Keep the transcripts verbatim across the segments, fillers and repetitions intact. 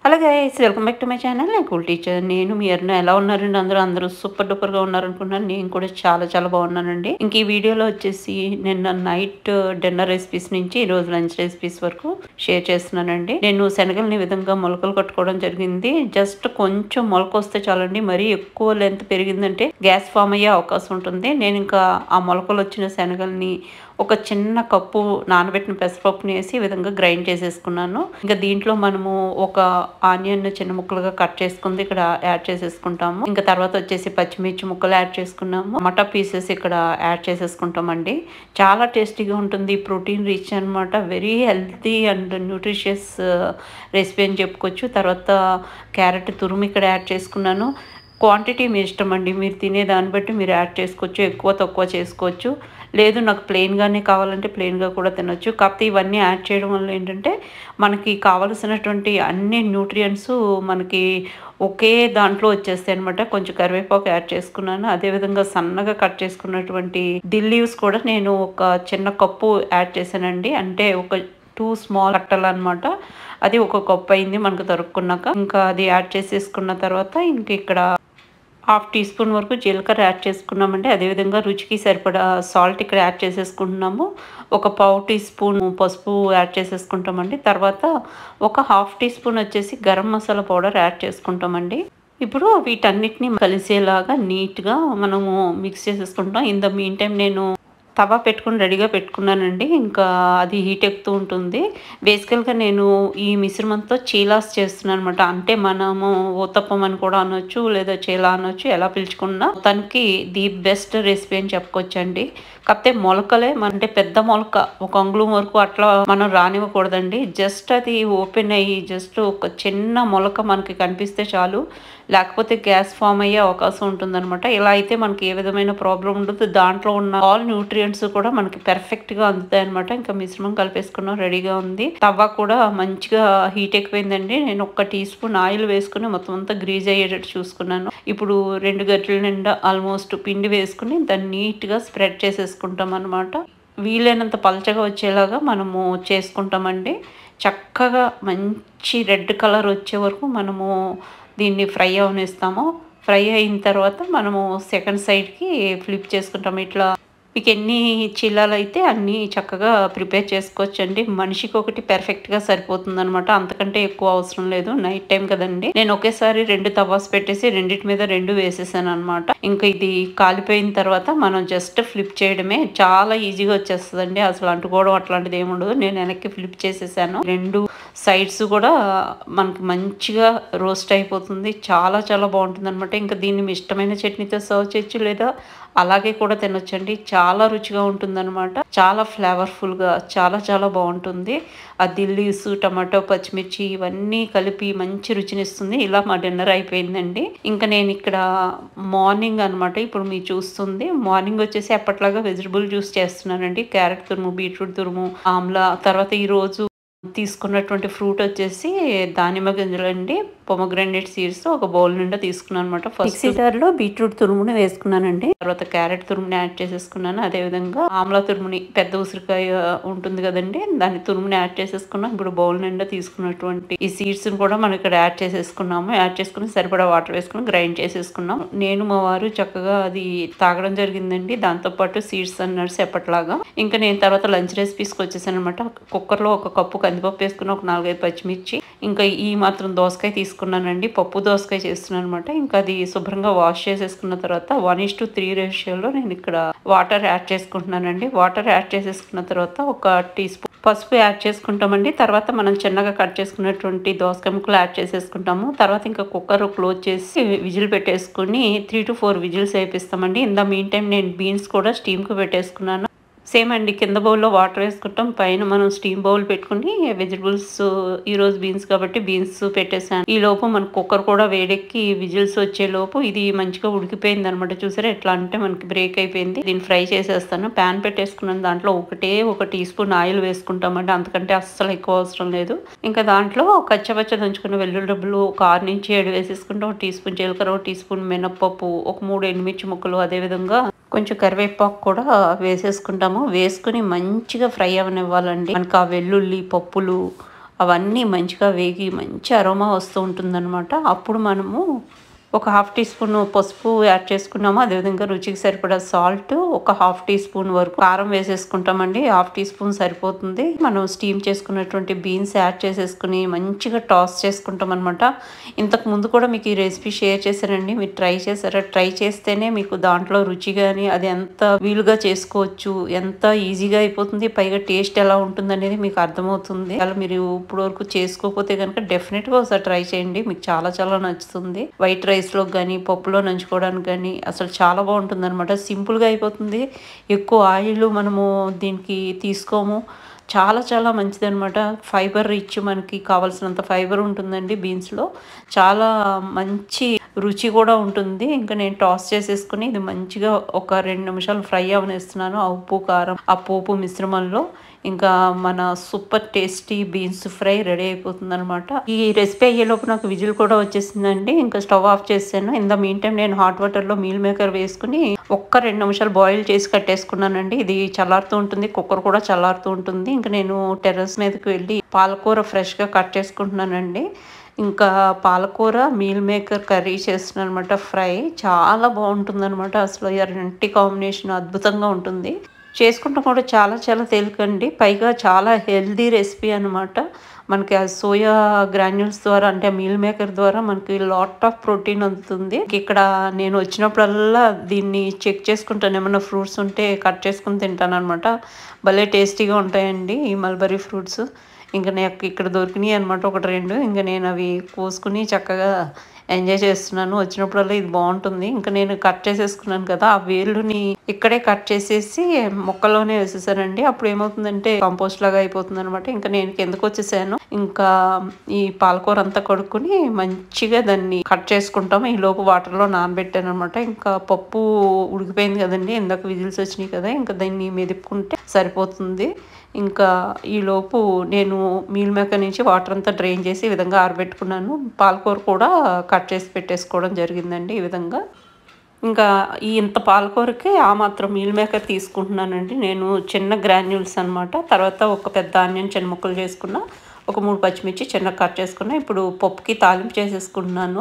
Hello guys, welcome back to my channel. నేను cool teacher. నేను మీ అరుణ. ఎలా ఉన్నారండి? అందరూ అందరూ సూపర్ డూపర్గా ఉన్నారనుకున్నాను. నేను కూడా చాలా చాలా బాగున్నానండి. ఇంక ఈ వీడియోలో వచ్చేసి నిన్న నైట్ డిన్నర్ రెసిపీస్ నుంచి ఈరోజు లంచ్ రెసిపీస్ వరకు షేర్ చేస్తున్నానండి. నేను శనగల్ని ఈ విధంగా మొలకలు కట్టుకోవడం జరిగింది. జస్ట్ కొంచెం మొలక వస్తే చాలండి, మరీ ఎక్కువ లెంత్ పెరిగిందంటే గ్యాస్ ఫామ్ అయ్యే అవకాశం ఉంటుంది. నేను ఇంకా ఆ మొలకలు వచ్చిన శనగల్ని ఒక చిన్న కప్పు నానబెట్టిన పెసరపప్పుని వేసి ఈ విధంగా గ్రైండ్ చేసేసుకున్నాను. ఇంకా దీంట్లో మనము ఒక ఆనియన్ చిన్న ముక్కలుగా కట్ చేసుకుంది ఇక్కడ యాడ్ చేసేసుకుంటాము. ఇంకా తర్వాత వచ్చేసి పచ్చిమిర్చి ముక్కలు యాడ్ చేసుకున్నాము. టమాటా పీసెస్ ఇక్కడ యాడ్ చేసేసుకుంటామండి. చాలా టేస్టీగా ఉంటుంది, ప్రోటీన్ రిచ్ అనమాట. Very healthy and nutritious recipe అని చెప్పుకోవచ్చు. తర్వాత క్యారెట్ తురుము ఇక్కడ యాడ్ చేసుకున్నాను. క్వాంటిటీ మీ ఇష్టం అండి, మీరు తినే దాన్ని బట్టి మీరు యాడ్ చేసుకోవచ్చు, ఎక్కువ తక్కువ చేసుకోవచ్చు. లేదు నాకు ప్లెయిన్గానే కావాలంటే ప్లెయిన్గా కూడా తినొచ్చు. కాకపోతే ఇవన్నీ యాడ్ చేయడం వల్ల ఏంటంటే మనకి కావలసినటువంటి అన్ని న్యూట్రియంట్స్ మనకి ఒకే దాంట్లో వచ్చేస్తాయి అనమాట. కొంచెం కరివేపాకు యాడ్ చేసుకున్నాను. అదేవిధంగా సన్నగా కట్ చేసుకున్నటువంటి దిల్ లీవ్స్ కూడా నేను ఒక చిన్న కప్పు యాడ్ చేశానండి. అంటే ఒక టూ స్మాల్ కట్టలు అనమాట. అది ఒక కప్పు అయింది మనకు దొరుకున్నాక. ఇంకా అది యాడ్ చేసేసుకున్న తర్వాత ఇంక ఇక్కడ హాఫ్ టీ స్పూన్ వరకు జీలకర్ర యాడ్ చేసుకున్నామండి. అదేవిధంగా రుచికి సరిపడా సాల్ట్ ఇక్కడ యాడ్ చేసేసుకుంటున్నాము. ఒక పావు టీ స్పూన్ పసుపు యాడ్ చేసేసుకుంటామండి. తర్వాత ఒక హాఫ్ టీ స్పూన్ వచ్చేసి గరం మసాలా పౌడర్ యాడ్ చేసుకుంటామండి. ఇప్పుడు వీటన్నిటిని కలిసేలాగా నీట్గా మనము మిక్స్ చేసేసుకుంటాం. ఇన్ ద మీన్ టైం నేను తవా పెట్టుకుని రెడీగా పెట్టుకున్నానండి. ఇంకా అది హీట్ ఎక్కుతూ ఉంటుంది. బేసికల్గా నేను ఈ మిశ్రమంతో చీలాస్ చేస్తున్నాను అనమాట. అంటే మనము ఊతప్పం అని కూడా అనొచ్చు, లేదా చీలా అనొచ్చు, ఎలా పిలుచుకున్నా తనకి ది బెస్ట్ రెసిపీ అని చెప్పుకోవచ్చు అండి. కాకపోతే మొలకలే అంటే పెద్ద మొలక ఒక అంగుళం వరకు అట్లా మనం రానివ్వకూడదండి. జస్ట్ అది ఓపెన్ అయ్యి జస్ట్ ఒక చిన్న మొలక మనకి కనిపిస్తే చాలు, లేకపోతే గ్యాస్ ఫామ్ అయ్యే అవకాశం ఉంటుందన్నమాట. ఇలా అయితే మనకి ఏ విధమైన ప్రాబ్లం ఉండదు. దాంట్లో ఉన్న ఆల్ న్యూట్రియంట్స్ కూడా మనకి పర్ఫెక్ట్గా అందుతాయి అనమాట. ఇంకా మిశ్రమం కలిపేసుకున్నాం, రెడీగా ఉంది. తవ్వ కూడా మంచిగా హీట్ ఎక్కువైందండి. నేను ఒక టీ స్పూన్ ఆయిల్ వేసుకుని మొత్తం అంతా గ్రీజ్ అయ్యేటట్టు చూసుకున్నాను. ఇప్పుడు రెండు గంటల నిండా ఆల్మోస్ట్ పిండి వేసుకుని దాన్ని నీట్గా స్ప్రెడ్ చేసేసుకుంటాం అనమాట. వీలైనంత పలచగా వచ్చేలాగా మనము చేసుకుంటామండి. చక్కగా మంచి రెడ్ కలర్ వచ్చే వరకు మనము దీన్ని ఫ్రై అవనిస్తాము. ఫ్రై అయిన తర్వాత మనము సెకండ్ సైడ్కి ఫ్లిప్ చేసుకుంటాము. ఇట్లా మీకు ఎన్ని చిల్లాలు అయితే అన్నీ చక్కగా ప్రిపేర్ చేసుకోవచ్చు అండి. మనిషికి ఒకటి పర్ఫెక్ట్గా సరిపోతుంది అనమాట. అంతకంటే ఎక్కువ అవసరం లేదు. నైట్ టైం కదండి. నేను ఒకేసారి రెండు తవాస్ పెట్టేసి రెండింటి మీద రెండు వేసేసాను అనమాట. ఇంకా ఇది కాలిపోయిన తర్వాత మనం జస్ట్ ఫ్లిప్ చేయడమే. చాలా ఈజీగా వచ్చేస్తుందండి. అసలు అంటుకోవడం అట్లాంటిది ఏమి ఉండదు. నేను వెనక్కి ఫ్లిప్ చేసేసాను. రెండు సైడ్స్ కూడా మనకి మంచిగా రోస్ట్ అయిపోతుంది. చాలా చాలా బాగుంటుంది అనమాట. ఇంకా దీన్ని మీ ఇష్టమైన చట్నీతో సర్వ్ చేయొచ్చు, లేదా అలాగే కూడా తినొచ్చండి. చాలా రుచిగా ఉంటుందన్నమాట. చాలా ఫ్లేవర్ఫుల్గా చాలా చాలా బాగుంటుంది. ఆ దిల్లీస్, టమాటో, పచ్చిమిర్చి ఇవన్నీ కలిపి మంచి రుచినిస్తుంది. ఇలా మా డిన్నర్ అయిపోయిందండి. ఇంకా నేను ఇక్కడ మార్నింగ్ అనమాట ఇప్పుడు మీరు చూస్తుంది. మార్నింగ్ వచ్చేసి ఎప్పట్లాగా వెజిటబుల్ జ్యూస్ చేస్తున్నానండి. క్యారెట్ తురుము, బీట్రూట్ తురుము, ఆమ్లా. తర్వాత ఈరోజు తీసుకున్నటువంటి ఫ్రూట్ వచ్చేసి దానిమ్మ గింజలు అండి. పొమగ్రానేట్ సీడ్స్ ఒక బౌల్ నిండా తీసుకున్నాను అనమాట. ఫస్ట్ సీడర్లో బీట్రూట్ తురుముని వేసుకున్నానండి. తర్వాత క్యారెట్ తురుముని యాడ్ చేసేసుకున్నాను. అదేవిధంగా ఆమ్లా తురుముని, పెద్ద ఉసిరికాయ ఉంటుంది కదండి, దాని తురుముని యాడ్ చేసేసుకున్నాం. ఇప్పుడు బౌల్ నిండా తీసుకున్నటువంటి ఈ సీడ్స్ కూడా మనం ఇక్కడ యాడ్ చేసేసుకున్నాము. యాడ్ చేసుకుని సరిపడా వాటర్ వేసుకుని గ్రైండ్ చేసేసుకున్నాం. నేను మా వారు చక్కగా అది తాగడం జరిగిందండి. దాంతోపాటు సీడ్స్ అండ్ నట్స్ ఎప్పట్లాగా. ఇంకా నేను తర్వాత లంచ్ రెసిపీస్కి వచ్చేసాను అనమాట. కుక్కర్లో ఒక కప్పు కందిపప్పు వేసుకుని ఒక నాలుగైదు పచ్చిమిర్చి, ఇంకా ఈ మాత్రం దోసకాయ తీసుకున్నానండి. పప్పు దోసకాయ చేస్తున్నాను అనమాట. ఇంకా అది శుభ్రంగా వాష్ చేసేసుకున్న తర్వాత వన్ ఇస్ టు త్రీ రేషియోలో నేను ఇక్కడ వాటర్ యాడ్ చేసుకుంటున్నానండి. వాటర్ యాడ్ చేసేసుకున్న తర్వాత ఒక టీ స్పూన్ పసుపు యాడ్ చేసుకుంటామండి. తర్వాత మనం చిన్నగా కట్ చేసుకున్నటువంటి దోసకాయ ముక్కలు యాడ్ చేసేసుకుంటాము. తర్వాత ఇంకా కుక్కర్ క్లోజ్ చేసి విజిల్ పెట్టేసుకుని త్రీ టు ఫోర్ విజిల్స్ వేపిస్తామండి. ఇన్ ద మీన్ టైం నేను బీన్స్ కూడా స్టీమ్కి పెట్టేసుకున్నాను. సేమ్ అండి, కింద బౌల్లో వాటర్ వేసుకుంటాం, పైన మనం స్టీమ్ బౌల్ పెట్టుకుని వెజిటబుల్స్, ఈరోజు బీన్స్ కాబట్టి బీన్స్ పెట్టేసాను. ఈ లోపు మన కుక్కర్ కూడా వేడెక్కి విజిల్స్ వచ్చే లోపు ఇది మంచిగా ఉడికిపోయింది అనమాట. చూసారా ఎట్లా అంటే మనకి బ్రేక్ అయిపోయింది. దీన్ని ఫ్రై చేసేస్తాను. ప్యాన్ పెట్టేసుకున్నాను. దాంట్లో ఒకటే ఒక టీ స్పూన్ ఆయిల్ వేసుకుంటామండి. అంతకంటే అస్సలు ఎక్కువ అవసరం లేదు. ఇంకా దాంట్లో కచ్చపచ్చ దంచుకున్న వెల్లుల్లి డబ్బులు ఒక ఆరు నుంచి ఏడు వేసేసుకుంటాం. ఒక టీ స్పూన్ జీలకర్ర, ఒక టీ స్పూన్ మినప్పప్పు, ఒక మూడు ఎండుమిర్చి ముక్కలు, అదేవిధంగా కొంచెం కరివేపాకు కూడా వేసేసుకుంటాము. వేసుకుని మంచిగా ఫ్రై అవనివ్వాలండి. మనకు ఆ వెల్లుల్లి, పప్పులు, అవన్నీ మంచిగా వేగి మంచి అరోమా వస్తూ ఉంటుందన్నమాట. అప్పుడు మనము ఒక హాఫ్ టీ స్పూన్ పసుపు యాడ్ చేసుకున్నాము. అదేవిధంగా రుచికి సరిపడా సాల్ట్, ఒక హాఫ్ టీ స్పూన్ వరకు కారం వేసేసుకుంటామండి. హాఫ్ టీ స్పూన్ సరిపోతుంది. మనం స్టీమ్ చేసుకున్నటువంటి బీన్స్ యాడ్ చేసేసుకుని మంచిగా టాస్ చేసుకుంటాం అనమాట. ఇంతకు ముందు కూడా మీకు ఈ రెసిపీ షేర్ చేశానండి. మీరు ట్రై చేశారా? ట్రై చేస్తేనే మీకు దాంట్లో రుచి కానీ అది ఎంత వీలుగా చేసుకోవచ్చు, ఎంత ఈజీగా అయిపోతుంది, పైగా టేస్ట్ ఎలా ఉంటుంది అనేది మీకు అర్థమవుతుంది. అలా మీరు ఇప్పుడు వరకు చేసుకోకపోతే కనుక డెఫినెట్గా ఒకసారి ట్రై చేయండి. మీకు చాలా చాలా నచ్చుతుంది. వైట్ రైస్ లో కానీ పప్పులో నంచుకోవడానికి కానీ అసలు చాలా బాగుంటుంది అనమాట. సింపుల్గా అయిపోతుంది. ఎక్కువ ఆయిల్ మనము దీనికి తీసుకోము. చాలా చాలా మంచిది అనమాట. ఫైబర్ రిచ్, మనకి కావాల్సినంత ఫైబర్ ఉంటుందండి బీన్స్లో. చాలా మంచి రుచి కూడా ఉంటుంది. ఇంకా నేను టాస్ చేసేసుకుని ఇది మంచిగా ఒక రెండు నిమిషాలు ఫ్రై అవనేస్తున్నాను. ఆ ఉప్పు కారం ఆ పోపు మిశ్రమంలో ఇంకా మన super tasty beans fry ready అయిపోతుంది అనమాట. ఈ రెసిపీ అయ్యేలోపు నాకు విజిల్ కూడా వచ్చేసిందండి. ఇంకా స్టవ్ ఆఫ్ చేసాను. ఇన్ ద మీన్ టైం నేను హాట్ వాటర్లో మీల్ మేకర్ వేసుకుని ఒక్క రెండు నిమిషాలు బాయిల్ చేసి కట్టేసుకున్నానండి. ఇది చల్లారుతూ ఉంటుంది, కుక్కర్ కూడా చల్లారుతూ ఉంటుంది. ఇంకా నేను టెర్రస్ మీదకి వెళ్ళి పాలకూర ఫ్రెష్గా కట్ చేసుకుంటున్నానండి. ఇంకా పాలకూర మీల్ మేకర్ కర్రీ చేస్తున్నాను అనమాట. ఫ్రై చాలా బాగుంటుంది అనమాట. అసలు ఈ రెంటి కాంబినేషన్ అద్భుతంగా ఉంటుంది. చేసుకుంటాం కూడా చాలా చాలా తేలికండి. పైగా చాలా హెల్దీ రెసిపీ అనమాట. మనకి ఆ సోయా గ్రాన్యూల్స్ ద్వారా, అంటే మీల్ మేకర్ ద్వారా మనకి లాట్ ఆఫ్ ప్రోటీన్ అందుతుంది. ఇక్కడ నేను వచ్చినప్పుడల్లా దీన్ని చెక్ చేసుకుంటాను. ఏమన్నా ఫ్రూట్స్ ఉంటే కట్ చేసుకుని తింటాను అనమాట. భలే టేస్టీగా ఉంటాయండి ఈ మల్బరీ ఫ్రూట్స్. ఇంకా నాకు ఇక్కడ దొరికినాయి అనమాట ఒకటి రెండు. ఇంకా నేను అవి కోసుకుని చక్కగా ఎంజాయ్ చేస్తున్నాను. వచ్చినప్పుడల్లా ఇది బాగుంటుంది. ఇంకా నేను కట్ చేసేసుకున్నాను కదా, ఆ వేళ్ళుని ఇక్కడే కట్ చేసేసి మొక్కలోనే వేసేసానండి. అప్పుడు ఏమవుతుందంటే కంపోస్ట్ లాగా అయిపోతుంది అనమాట. ఇంకా నేను కిందకు వచ్చేసాను. ఇంకా ఈ పాలకూర అంతా కడుక్కుని మంచిగా దాన్ని కట్ చేసుకుంటాము. ఈ లోపు వాటర్లో నానబెట్టాను అనమాట. ఇంకా పప్పు ఉడికిపోయింది కదండి, ఇందాక విజిల్స్ వచ్చినాయి కదా, ఇంకా దాన్ని మెదుపుకుంటే సరిపోతుంది. ఇంకా ఈలోపు నేను మీల్ మేకర్ నుంచి వాటర్ అంతా డ్రైన్ చేసి ఈ విధంగా ఆరబెట్టుకున్నాను. పాలకూర కూడా కట్ చేసి పెట్టేసుకోవడం జరిగిందండి ఈ విధంగా. ఇంకా ఈ ఇంత పాలకూరకి ఆ మాత్రం మీల్ మేకర్ తీసుకుంటున్నానండి నేను. చిన్న గ్రాన్యూల్స్ అనమాట. తర్వాత ఒక పెద్ద ఆనియన్ చిన్న ముక్కలు చేసుకున్నా, ఒక మూడు పచ్చిమిర్చి చిన్న కట్ చేసుకున్నా. ఇప్పుడు పప్పుకి తాలింపు చేసేసుకుంటున్నాను.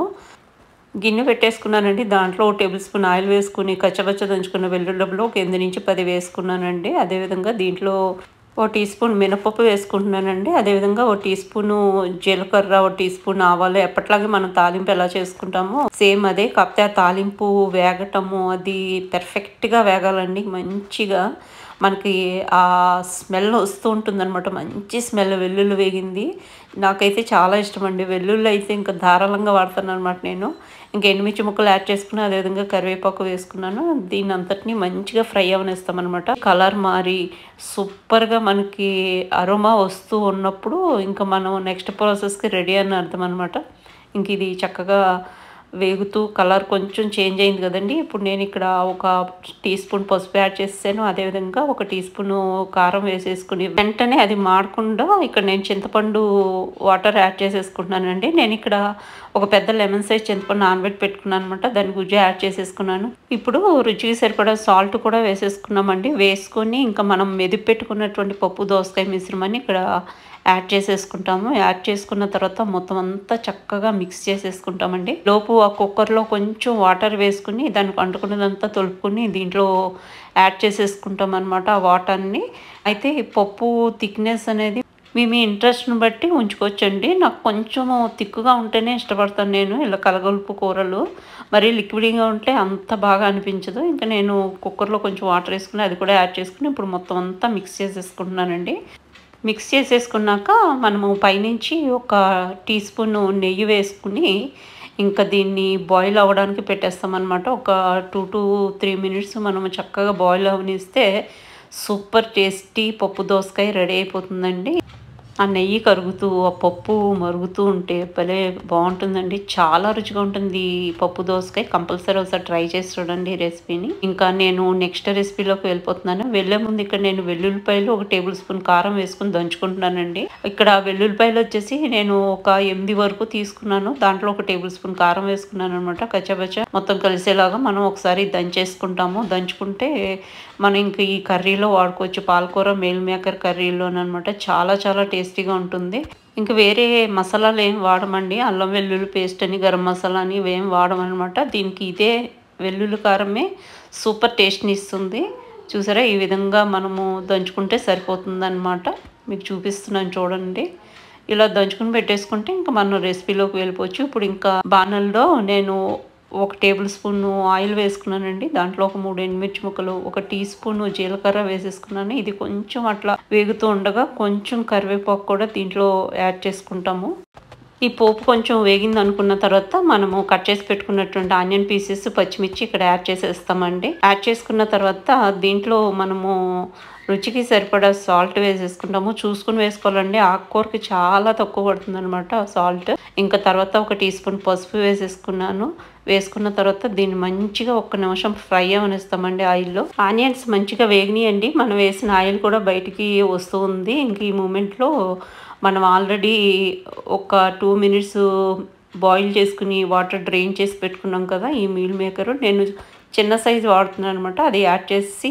గిన్నె పెట్టేసుకున్నానండి. దాంట్లో ఒక టేబుల్ స్పూన్ ఆయిల్ వేసుకుని కచ్చపచ్చ దంచుకున్న వెల్లుల్లిలో ఒక ఎనిమిది నుంచి పది వేసుకున్నానండి. అదేవిధంగా దీంట్లో ఒక టీ స్పూన్ మినపప్పు వేసుకుంటున్నానండి. అదేవిధంగా ఒక టీ స్పూను జీలకర్ర, ఒక టీ స్పూన్ ఆవాలు. ఎప్పట్లాగే మనం తాలింపు ఎలా చేసుకుంటామో సేమ్ అదే, కాకపోతే ఆ తాలింపు వేగటము అది పెర్ఫెక్ట్గా వేగాలండి. మంచిగా మనకి ఆ స్మెల్ వస్తూ ఉంటుందన్నమాట. మంచి స్మెల్ వెల్లుల్లి వేగింది. నాకైతే చాలా ఇష్టం అండి. వెల్లుల్లి అయితే ఇంకా ధారాళంగా వాడతాను అనమాట నేను. ఇంకా ఎండుమిర్చి ముక్కలు యాడ్ చేసుకుని అదేవిధంగా కరివేపాకు వేసుకున్నాను. దీని అంతటిని మంచిగా ఫ్రై అవనేస్తాం అనమాట. కలర్ మారి సూపర్గా మనకి అరోమా వస్తూ ఉన్నప్పుడు ఇంకా మనం నెక్స్ట్ ప్రాసెస్కి రెడీ అని అర్థం అనమాట. ఇంక ఇది చక్కగా వేగుతూ కలర్ కొంచెం చేంజ్ అయింది కదండి. ఇప్పుడు నేను ఇక్కడ ఒక టీ స్పూన్ పసుపు యాడ్ చేసాను. అదేవిధంగా ఒక టీ స్పూన్ కారం వేసేసుకుని వెంటనే అది మాడకుండా ఇక్కడ నేను చింతపండు వాటర్ యాడ్ చేసేసుకుంటున్నానండి. నేను ఇక్కడ ఒక పెద్ద లెమన్ సైజ్ చింతపండు నానబెట్టి పెట్టుకున్నాను అనమాట. దాని గుజ్జు యాడ్ చేసేసుకున్నాను. ఇప్పుడు రుచికి సరిపడా సాల్ట్ కూడా వేసేసుకున్నామండి. వేసుకొని ఇంకా మనం మెదిపి పెట్టుకున్నటువంటి పప్పు దోసకాయ మిశ్రమాన్ని ఇక్కడ యాడ్ చేసేసుకుంటాము. యాడ్ చేసుకున్న తర్వాత మొత్తం అంతా చక్కగా మిక్స్ చేసేసుకుంటామండి. లోపు ఆ కుక్కర్లో కొంచెం వాటర్ వేసుకుని దానికి అంటుకున్నదంతా తొలుపుకుని దీంట్లో యాడ్ చేసేసుకుంటాం అనమాట ఆ వాటర్ని. అయితే పప్పు థిక్నెస్ అనేది మీ మీ ఇంట్రెస్ట్ని బట్టి ఉంచుకోవచ్చండి. నాకు కొంచెం తిక్కుగా ఉంటేనే ఇష్టపడతాను నేను ఇలా కలగలుపు కూరలు. మరీ లిక్విడ్గా ఉంటే అంత బాగా అనిపించదు. ఇంకా నేను కుక్కర్లో కొంచెం వాటర్ వేసుకుని అది కూడా యాడ్ చేసుకుని ఇప్పుడు మొత్తం అంతా మిక్స్ చేసేసుకుంటున్నానండి. మిక్స్ చేసేసుకున్నాక మనము పైనుంచి ఒక టీ స్పూన్ నెయ్యి వేసుకుని ఇంకా దీన్ని బాయిల్ అవ్వడానికి పెట్టేస్తామన్నమాట. ఒక టూ టు త్రీ మినిట్స్ మనము చక్కగా బాయిల్ అవనిస్తే సూపర్ టేస్టీ పప్పు దోసకాయ రెడీ అయిపోతుందండి. ఆ నెయ్యి కరుగుతూ ఆ పప్పు మరుగుతూ ఉంటే భలే బాగుంటుందండి. చాలా రుచిగా ఉంటుంది ఈ పప్పు దోసకాయ. కంపల్సరీ ఒకసారి ట్రై చేసి చూడండి ఈ రెసిపీని. ఇంకా నేను నెక్స్ట్ రెసిపీలోకి వెళ్ళిపోతున్నాను. వెళ్ళే ముందు ఇక్కడ నేను వెల్లుల్లిపాయలు ఒక టేబుల్ స్పూన్ కారం వేసుకుని దంచుకుంటున్నానండి. ఇక్కడ వెల్లుల్లిపాయలు వచ్చేసి నేను ఒక ఎనిమిది వరకు తీసుకున్నాను. దాంట్లో ఒక టేబుల్ స్పూన్ కారం వేసుకున్నాను అనమాట. కచ్చబచ్చ మొత్తం కలిసేలాగా మనం ఒకసారి దంచేసుకుంటాము. దంచుకుంటే మనం ఇంక ఈ కర్రీలో వాడుకోవచ్చు. పాలకూర మీల్ మేకర్ కర్రీలోనమాట. చాలా చాలా టేస్ట్ టేస్టీగా ఉంటుంది. ఇంకా వేరే మసాలాలు ఏం వాడమండి. అల్లం వెల్లుల్లి పేస్ట్ అని, గరం మసాలా అని ఇవేం వాడమనమాట. దీనికి ఇదే వెల్లుల్లి కారమే సూపర్ టేస్ట్ని ఇస్తుంది. చూసారా, ఈ విధంగా మనము దంచుకుంటే సరిపోతుందన్నమాట. మీకు చూపిస్తున్నాను చూడండి. ఇలా దంచుకుని పెట్టేసుకుంటే ఇంకా మనం రెసిపీలోకి వెళ్ళిపోవచ్చు. ఇప్పుడు ఇంకా బాణల్లో నేను ఒక టేబుల్ స్పూన్ ఆయిల్ వేసుకున్నానండి. దాంట్లో ఒక మూడు ఎండుమిర్చి ముక్కలు, ఒక టీ స్పూన్ జీలకర్ర వేసేసుకున్నాను. ఇది కొంచెం అట్లా వేగుతూ ఉండగా కొంచెం కరివేపాకు కూడా దీంట్లో యాడ్ చేసుకుంటాము. ఈ పోపు కొంచెం వేగింది అనుకున్న తర్వాత మనము కట్ చేసి పెట్టుకున్నటువంటి ఆనియన్ పీసెస్, పచ్చిమిర్చి ఇక్కడ యాడ్ చేసేస్తామండి. యాడ్ చేసుకున్న తర్వాత దీంట్లో మనము రుచికి సరిపడా సాల్ట్ వేసేసుకుంటాము. చూసుకుని వేసుకోవాలండి. ఆకుకూరకి చాలా తక్కువ పడుతుంది అనమాట సాల్ట్. ఇంకా తర్వాత ఒక టీ స్పూన్ పసుపు వేసేసుకున్నాను. వేసుకున్న తర్వాత దీన్ని మంచిగా ఒక్క నిమిషం ఫ్రై అవనిస్తామండి ఆయిల్లో. ఆనియన్స్ మంచిగా వేగినాయండి. మనం వేసిన ఆయిల్ కూడా బయటికి వస్తూ ఉంది. ఇంక ఈ మూమెంట్లో మనం ఆల్రెడీ ఒక టూ మినిట్స్ బాయిల్ చేసుకుని వాటర్ డ్రైన్ చేసి పెట్టుకున్నాం కదా ఈ మీల్ మేకరు. నేను చిన్న సైజు వాడుతున్నాను అనమాట. అది యాడ్ చేసి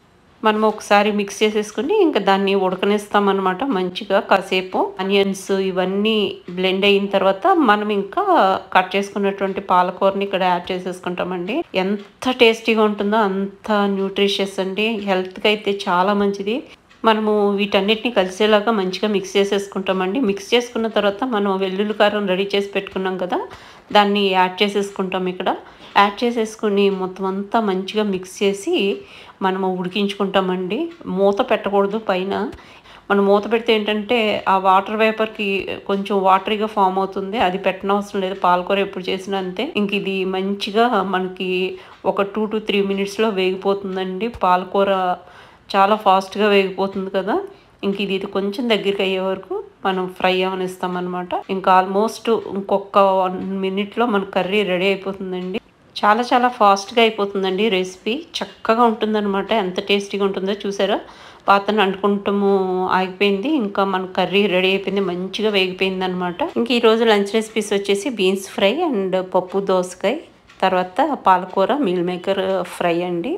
మనం ఒకసారి మిక్స్ చేసేసుకుని ఇంకా దాన్ని ఉడకనిస్తామన్నమాట మంచిగా కాసేపు. ఆనియన్స్ ఇవన్నీ బ్లెండ్ అయిన తర్వాత మనం ఇంకా కట్ చేసుకున్నటువంటి పాలకూరని ఇక్కడ యాడ్ చేసేసుకుంటామండి. ఎంత టేస్టీగా ఉంటుందో అంత న్యూట్రిషియస్ అండి. హెల్త్కి అయితే చాలా మంచిది. మనము వీటన్నిటిని కలిసేలాగా మంచిగా మిక్స్ చేసేసుకుంటామండి. మిక్స్ చేసుకున్న తర్వాత మనం వెల్లుల్లి కారం రెడీ చేసి పెట్టుకున్నాం కదా, దాన్ని యాడ్ చేసేసుకుంటాం. ఇక్కడ యాడ్ చేసేసుకుని మొత్తం అంతా మంచిగా మిక్స్ చేసి మనము ఉడికించుకుంటామండి. మూత పెట్టకూడదు పైన. మనం మూత పెడితే ఏంటంటే ఆ వాటర్ వేపర్కి కొంచెం వాటరీగా ఫామ్ అవుతుంది. అది పెట్టనవసరం లేదు. పాలకూర ఎప్పుడు చేసినా అంతే. ఇంక ఇది మంచిగా మనకి ఒక టూ టు త్రీ మినిట్స్లో వేగిపోతుందండి. పాలకూర చాలా ఫాస్ట్గా వేగిపోతుంది కదా. ఇంక ఇది ఇది కొంచెం దగ్గరికి అయ్యే వరకు మనం ఫ్రై అవనిస్తామన్నమాట. ఇంకా ఆల్మోస్ట్ ఇంకొక వన్ మినిట్లో మన కర్రీ రెడీ అయిపోతుందండి. చాలా చాలా ఫాస్ట్గా అయిపోతుందండి రెసిపీ. చక్కగా ఉంటుందన్నమాట. ఎంత టేస్టీగా ఉంటుందో చూసారా. పాత్రను అంటుకుంటాము ఆగిపోయింది. ఇంకా మన కర్రీ రెడీ అయిపోయింది. మంచిగా వేగిపోయింది అనమాట. ఇంక ఈరోజు లంచ్ రెసిపీస్ వచ్చేసి బీన్స్ ఫ్రై అండ్ పప్పు దోసకాయ, తర్వాత పాలకూర మీల్ మేకర్ ఫ్రై అండి.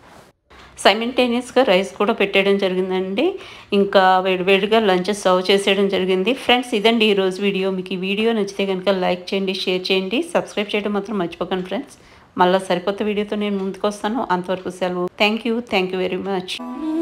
సైమిల్టేనియస్గా రైస్ కూడా పెట్టేయడం జరిగిందండి. ఇంకా వేడివేడిగా లంచ్ సర్వ్ చేసేయడం జరిగింది. ఫ్రెండ్స్, ఇదండి ఈరోజు వీడియో. మీకు ఈ వీడియో నచ్చితే కనుక లైక్ చేయండి, షేర్ చేయండి, సబ్స్క్రైబ్ చేయడం మాత్రం మర్చిపోకండి ఫ్రెండ్స్. మళ్ళీ సరికొత్త వీడియోతో నేను ముందుకు వస్తాను. అంతవరకు సెలవు. Thank you thank you very much.